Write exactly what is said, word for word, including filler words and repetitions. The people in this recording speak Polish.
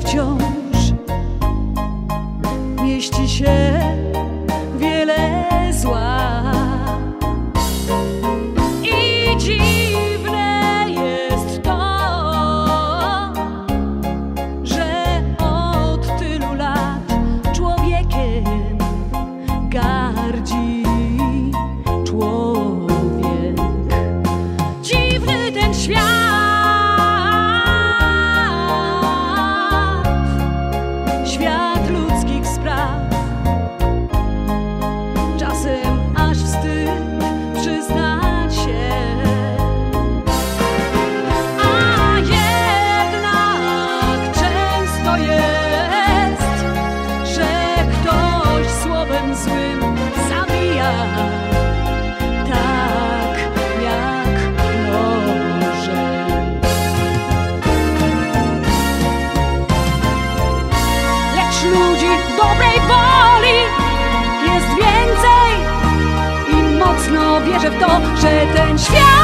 wciąż mieści się wiele zła. I dziwne jest to, że od tylu lat człowiekiem gardzi człowiek. Dziwny ten świat, świat ludzkich spraw. Czasem aż wstyd przyznać się, a jednak często jest, że ktoś słowem złym zabija tak jak nożem. Lecz ludzi dobrej woli jest więcej i mocno wierzę w to, że ten świat